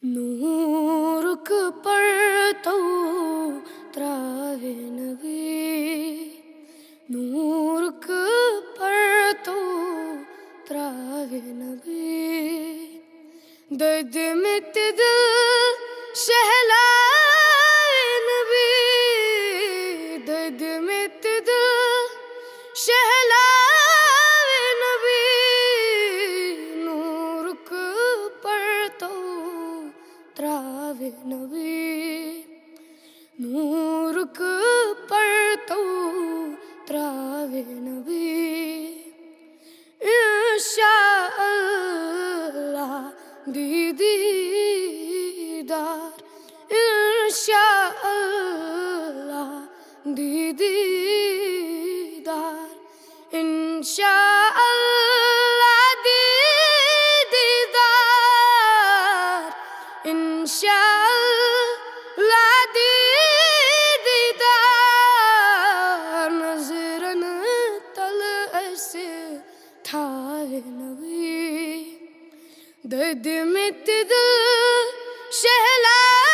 نورک پر تو تراوے نبی، نورک پر تو تراوے نبی، درد مٹ دل شہلائے نبی، درد مٹ دل شہلائے نبی، نورک پر تو تراوے نبی، نورک پر تو تراوے نبی، انشاءاللہ دیدار، انشاءاللہ دیدار، انشاءاللہ دیدار، انشاءاللہ دیدار، نظرن طلع سے تھائے نبی، درد مٹ دل شہلا